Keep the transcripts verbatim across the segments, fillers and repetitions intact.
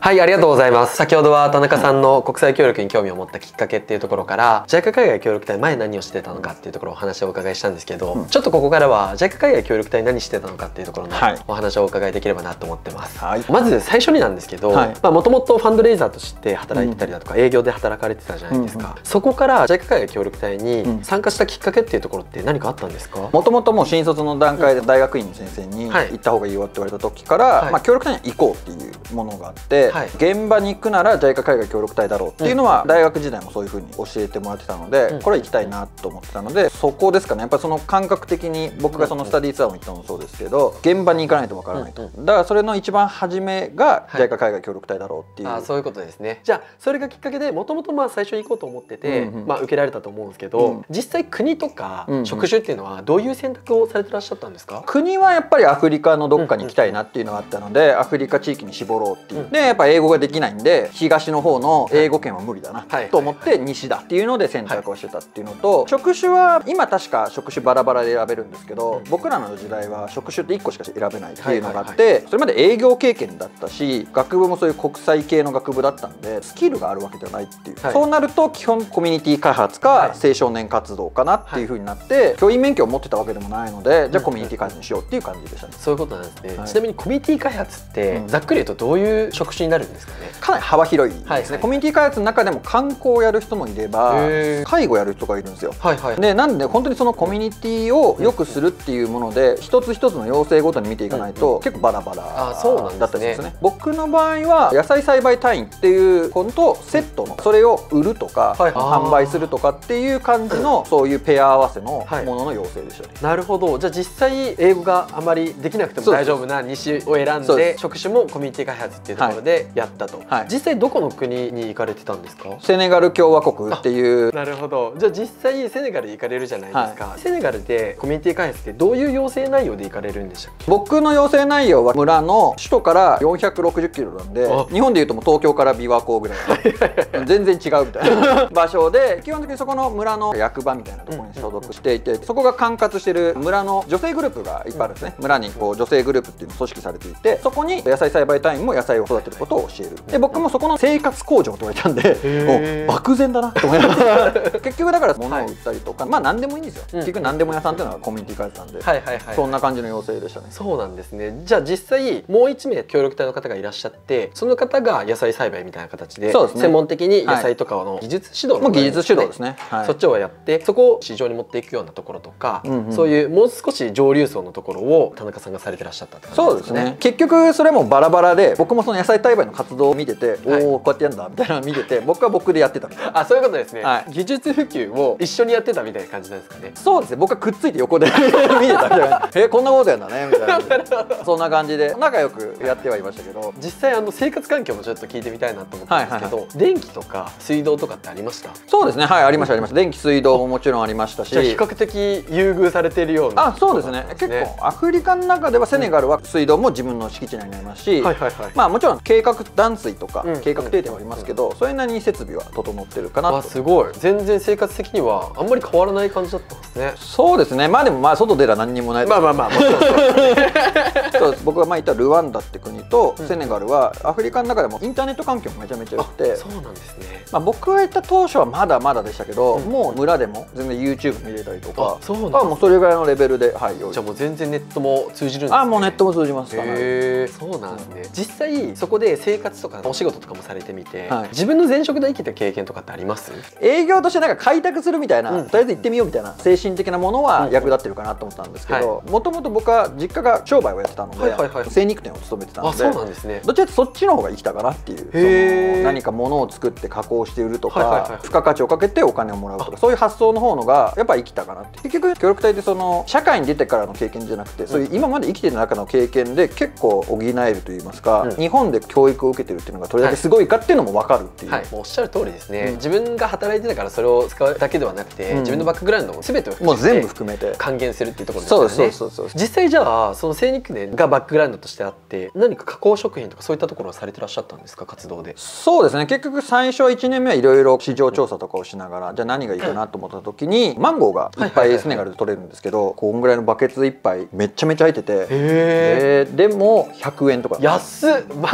はい、ありがとうございます。先ほどは田中さんの国際協力に興味を持ったきっかけっていうところから ジャイカ 海外協力隊前何をしてたのかっていうところをお話をお伺いしたんですけど、うん、ちょっとここからは ジャイカ 海外協力隊何してたのかっていうところのお話をお伺いできればなと思ってます。はい、まず最初になんですけど、もともとファンドレイザーとして働いてたりだとか、うん、営業で働かれてたじゃないですか。うんうん、そこから ジャイカ 海外協力隊に参加したきっかけっていうところって何かあったんですか？ もともともう新卒の段階で大学院の先生に行った方がいいよって言われた時から、はい、まあ協力隊に行こうっていうものがあって、はい、現場に行くなら ジャイカ 海外協力隊だろうっていうのは大学時代もそういうふうに教えてもらってたので、これは行きたいなと思ってたので、そこですかね。やっぱりその感覚的に僕がそのスタディーツアーも行ったのもそうですけど、現場に行かないとわからないと。だからそれの一番初めが ジャイカ 海外協力隊だろうっていう、 はい、あ、そういうことですね。じゃあそれがきっかけでもともとまあ最初に行こうと思ってて、まあ受けられたと思うんですけど、うん、実際国とか職種っていうのはどういう選択をされてらっしゃったんですか？ 国はやっぱりアフリカのどっかに行きたいなっていうのがあったので、アフリカ地域に絞ろうっていう、うん、でやっぱ英語ができないんで東の方の英語圏は無理だなと思って西だっていうので選択をしてたっていうのと、職種は今確か職種バラバラで選べるんですけど、僕らの時代は職種っていっこしか選べないっていうのがあって、それまで営業経験だったし、学部もそういう国際系の学部だったんでスキルがあるわけではないっていう、はい、そうなると基本コミュニティ開発か青少年活動かなっていうふうになって、教員免許を持ってたわけでもないので、じゃあコミュニティ開発にしようっていう感じでしたね。 そういうことなんですね。はい、ちなみにコミュニティ開発ってざっくり言うとどういう職種になるんですかね？ かなり幅広いですね。コミュニティ開発の中でも観光をやる人もいれば介護やる人がいるんですよ。でなんで本当にそのコミュニティを良くするっていうもので一つ一つの要請ごとに見ていかないと結構バラバラだったりするんですね。僕の場合は野菜栽培隊員っていうこととセットのそれを売るとか販売するとかっていう感じのそういうペア合わせのものの要請でしたね。 なるほど。じゃあ実際英語があまりできなくても大丈夫な西を選んで職種もコミュニティ開発っていうところでやったと。実際どこの国に行かれてたんですか？ セネガル共和国っていう。 なるほど。じゃあ実際セネガル行かれるじゃないですか。はい、セネガルでコミュニティ開発ってどういう要請内容で行かれるんでしたっけ？ 僕の要請内容は村の首都からよんひゃくろくじゅっキロなんで、日本でいうともう東京から琵琶湖ぐらい全然違うみたいな場所で、基本的にそこの村の役場みたいなところに所属していて、そこが管轄している村の女性グループがいっぱいあるんですね。村にこう女性グループっていうのを組織されていて、そこに野菜栽培隊員も野菜を育てることを教える。で僕もそこの生活工場と言われたんで、お漠然だなと思いながら結局だから物を売ったりとか、まあ何でもいいんですよ。結局何でも屋さんっていうのはコミュニティ開発なんで、そんな感じの要請でしたね。 そうなんですね。じゃあ実際もういち名協力隊の方がいらっしゃって、その方が野菜栽培みたいな形で専門的に野菜とかの技術指導の技術指導ですね。 そっちをやってそこを市場に持っていくようなところとか、そういうもう少し上流層のところを田中さんがされてらっしゃったって感じですね。そうですね。 結局それもバラバラで、僕もその野菜栽培の活動を見てて、おおこうやってやるんだみたいなのを見てて、僕は僕でやってたみたいな。 あ、そういうことですね。技術普及を一緒にやってたみたいな感じなんですかね。 そうですね。僕はくっついて横で見てたみたいな。えこんなことやんだねみたいな。そんな感じで仲良くやってはいましたけど、 実際あの生活環境もちょっと聞いてみたいなと思ったんですけど、電気とか水道とかってありました？ そうですね。はい、ありましたありました。電気水道ももちろんありましたし、 比較的優遇されているような。 あ、そうですね。結構アフリカの中ではセネガルは水道も自分の敷地内にありますし、まあもちろん計画断水とか計画停電はありますけど、それなりに設備は整ってるかなと。 すごい。全然生活的にはあんまり変わらない感じだったんですね。 そうですね。まあでもまあ外出たら何にもない。 まあまあまあ。 そう僕が前言ったルワンダって国とセネガルはアフリカの中でもインターネット環境もめちゃめちゃ良くて、 そうなんですね。 まあ僕が行った当初はまだまだでしたけど、もう村でも全然 ユーチューブ 見れたりとか、もうそれぐらいのレベルで、はい。 じゃあもう全然ネットも通じるんですね。 あ、もうネットも通じます。 へえ、そうなんですね。実際そこで生活とかお仕事とかもされてみて、自分の前職で生きた経験とかってあります？ 営業としてなんか開拓するみたいな、とりあえず行ってみようみたいな精神的なものは役立ってるかなと思ったんですけど、もともと僕は実家が商売をやってたので精肉店を勤めてたので、どっちかというとそっちの方が生きたかなっていう、何か物を作って加工して売るとか付加価値をかけてお金をもらうとか、そういう発想の方のがやっぱ生きたかなって。結局協力隊ってその社会に出てからの経験じゃなくて、そういう今まで生きてる中の経験で結構補えると言いますか、日本で教育を受けてるっていうのがどれだけすごいかっていうのも分かるっていう。 はい、もうおっしゃる通りですね。自分が働いてたからそれを使うだけではなくて、自分のバックグラウンドも全てをもう全部含めて還元するっていうところですよね。そうそうそうそう。実際じゃあその精肉店がバックグラウンドとしてあって、何か加工食品とかそういったところをされてらっしゃったんですか、活動で？ そうですね。結局最初はいちねんめはいろいろ市場調査とかをしながら、じゃあ何がいいかなと思った時にマンゴーがいっぱいセネガルで取れるんですけど、こんぐらいのバケツいっぱいめちゃめちゃ入ってて、でもひゃくえんとか。 安っ。マンゴーこ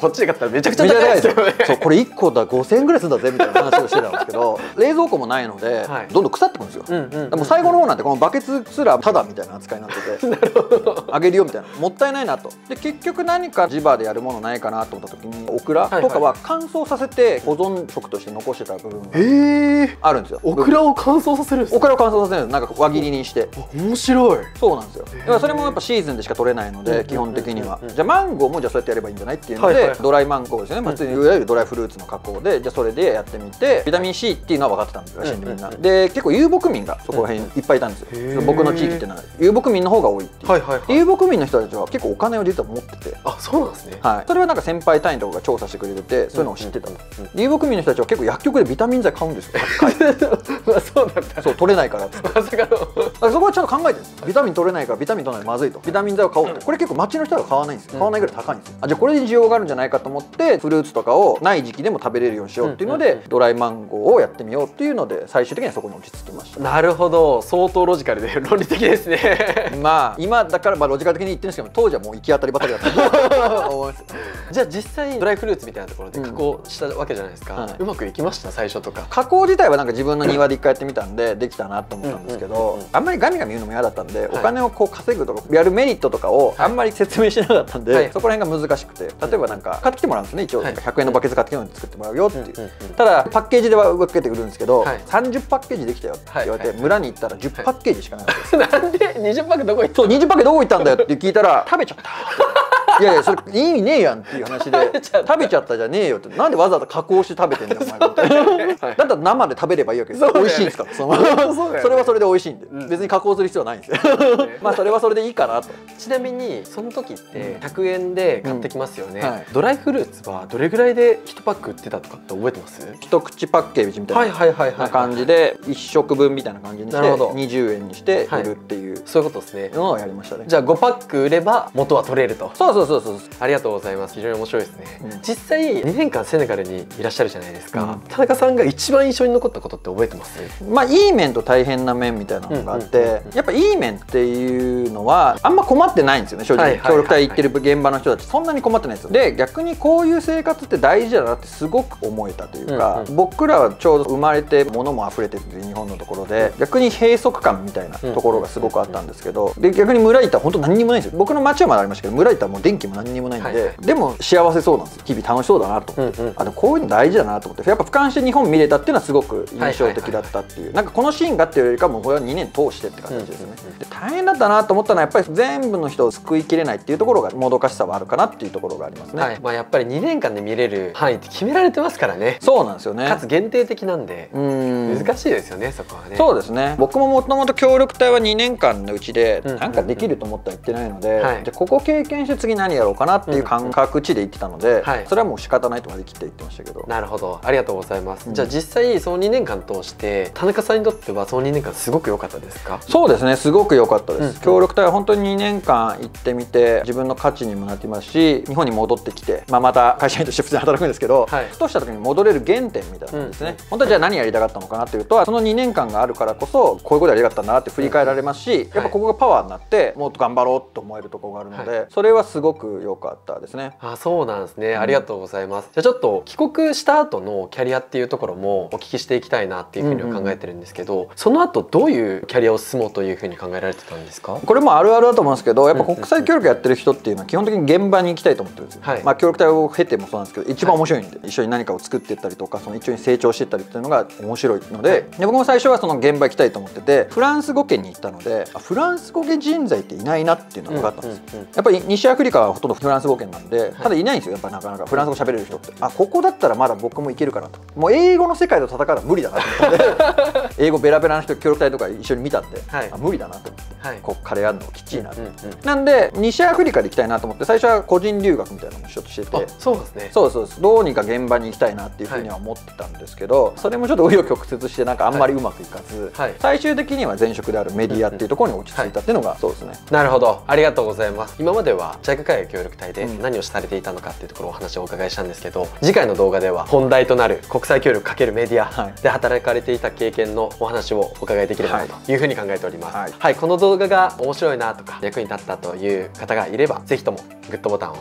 っちで買ったらめちゃくちゃ高いですよね。 そう、これいっこだごせんえんぐらいするんだぜみたいな話をしてたんですけど、冷蔵庫もないのでどんどん腐ってくるんですよ。でも最後の方なんてこのバケツすらタダみたいな扱いになってて、なるほど、あげるよみたいな、もったいないなと。で結局何か地場でやるものないかなと思った時に、オクラとかは乾燥させて保存食として残してた部分があるんですよ。 オクラを乾燥させるんですか？ オクラを乾燥させるんです。なんか輪切りにして。 面白い。 そうなんですよ。だからそれもやっぱシーズンでしか取れないので、基本的にはじゃあマンゴーもじゃあそうやってやればいいんじゃないっていうので、ドライマンゴーですよね、まあ、いわゆるドライフルーツの加工で、じゃあそれでやってみて、ビタミン C っていうのは分かってたんですらしいんで、みんなで結構遊牧民がそこら辺いっぱいいたんですよ。僕の地域っていうのは遊牧民の方が多いっていう。遊牧民の人たちは結構お金を実は持ってて、 あ、そうなんですね。 はい、それはなんか先輩隊員とかが調査してくれてて、そういうのを知ってた。遊牧民の人たちは結構薬局でビタミン剤買うんですよ。 そうなんだ。 そう、取れないからって。まさかの。そこはちゃんと考えてるんです。ビタミン取れないからビタミン取らないとまずいと。ビタミン剤を買おうって。これ結構街の人は買わないんですよ。買わないぐらい高いんですよ。あ、じゃあこれで需要があるんじゃないかと思って、フルーツとかをない時期でも食べれるようにしようっていうので、ドライマンゴーをやってみようっていうので、最終的にはそこに落ち着きました。 なるほど、相当ロジカルで論理的ですね。 まあ今だからまあロジカル的に言ってるんですけど、当時はもう行き当たりばったりだったと思います。 じゃあ実際ドライフルーツみたいなところで加工したわけじゃないですか。うまくいきました最初とか？ 加工自体はなんか自分の庭で一回やってみたんでできたなと思ったんですけど、あんまりガミガミ言うのも嫌だったんで、お金をこう稼ぐとかやるメリットとかをあんまり説明しなかったんで、そこら辺が難しくて、例えばなんか買ってきてもらうんですね。一応ひゃくえんのバケツ買ってきてもらって作ってもらうよっていう。ただパッケージでは分けてくるんですけど、さんじゅうパッケージできたよって言われて、村に行ったらじゅうパッケージしかなかったです。 なんでにじゅうパックどこ行った？ そう、にじゅうパックどこ行ったんだよって聞いたら、食べちゃった。いやいや、それ意味ねえやんっていう話で、食べちゃったじゃねえよって、なんでわざわざ加工して食べてんだよお前みたいな。だったら生で食べればいいわけですよ。美味しいんですからそれはそれで美味しいんで、別に加工する必要はないんですよ。まあそれはそれでいいかなと。 ちなみにその時ってひゃくえんで買ってきますよね。ドライフルーツはどれぐらいでいちパック売ってたとかって覚えてます？ 一口パッケージみたいな感じでいっしょくぶんみたいな感じにしてにじゅうえんにして売るっていう、 そういうことですね。 のをやりましたね。 じゃあごパック売れば元は取れると。 そうそうそうそう。 ありがとうございます。非常に面白いですね。実際にねんかんセネガルにいらっしゃるじゃないですか。田中さんが一番印象に残ったことって覚えてます？ まあいい面と大変な面みたいなのがあって、やっぱいい面っていうのはあんま困ってないんですよね。正直協力隊行ってる現場の人たちそんなに困ってないですよ。で逆にこういう生活って大事だなってすごく思えたというか、僕らはちょうど生まれて物も溢れてる日本のところで、逆に閉塞感みたいなところがすごくあったんですけど、で逆に村行ったら本当何にもないんですよ。僕の町はまだありましたけど、村行ったらもう電気も何にもないんで、でも幸せそうなんですよ。日々楽しそうだなと思って、あとこういうの大事だなと思って、やっぱ俯瞰して日本見れたっていうのはすごく印象的だったっていう、なんかこのシーンがっていうよりかもこれはにねん通してって形ですね。で大変だったなと思ったのはやっぱり全部の人を救いきれないっていうところがもどかしさはあるかなっていうところがありますね。はい、 まあやっぱりにねんかんで見れる範囲って決められてますからね。 そうなんですよね。 かつ限定的なんで難しいですよね、そこはね。 そうですね。僕ももともと協力隊はにねんかんのうちでなんかできると思ったら言ってないので、じゃあここ経験して次何やろうかなっていう感覚値で言ってたので、それはもう仕方ないと割り切って言ってましたけど。 なるほど、ありがとうございます。じゃあ実際そのにねんかん通して田中さんにとってはそのにねんかんすごく良かったですか？ そうですね、すごく良かったです。協力隊は本当ににねんかん行ってみて自分の価値にもなってますし、日本に戻ってきて、まあ、また会社員として普通に働くんですけど、はい、ふとした時に戻れる原点みたいなのですね。本当はじゃあ何やりたかったのかなというと、そのにねんかんがあるからこそこういうことやりたかったんだなって振り返られますし、やっぱここがパワーになってもっと頑張ろうと思えるところがあるので、はい、それはすごく良かったですね。 あ、そうなんですね。ありがとうございます。じゃあちょっと帰国した後のキャリアっていうところもお聞きしていきたいなっていうふうには考えてるんですけど、その後どういうキャリアを進もうというふうに考えられてたんですか？ これもあるあるだと思うんですけど、やっぱ国際協力やってる人っていうのは基本的に現場に行きたいと思ってるんですよ。はい、まあ協力隊を経てもそうなんですけど、一番面白いんで、はい、一緒に何かを作っていったりとか、その一緒に成長していったりっていうのが面白いので、はい、で僕も最初はその現場行きたいと思ってて、フランス語圏に行ったので、あ、フランス語圏人材っていないなっていうのが分かったんですよ。やっぱり西アフリカはほとんどフランス語圏なんで、ただいないんですよ。やっぱなかなかフランス語喋れる人って。あ、ここだったらまだ僕もいけるかなと。もう英語の世界と戦うのは無理だなと思って英語ベラベラな人協力隊とか一緒に見たんで、はい、あ、無理だなと思って、はい、こっからやるのきっちいなと。なんで西アフリカで行きたいなと思って、最初は個人留学みたいなのもちょっとしてて、 そうですね。 そうそうです。どうにか現場に行きたいなっていうふうには思ってたんですけど、はい、それもちょっと紆余曲折してなんかあんまりうまくいかず、はい、最終的には前職であるメディアっていうところに落ち着いたっていうのがそうですね。 なるほど、ありがとうございます。今まではジャイカ海外協力隊で何をされていたのかっていうところをお話をお伺いしたんですけど、次回の動画では本題となる国際協力×メディアで働かれていた経験のお話をお伺いできればなというふうに考えております。はい、はい、この動画が面白いなとか役に立ったという方がいれば、ぜひともグッドボタンを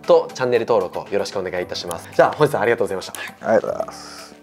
とチャンネル登録をよろしくお願いいたします。じゃあ本日はありがとうございました。 ありがとうございます。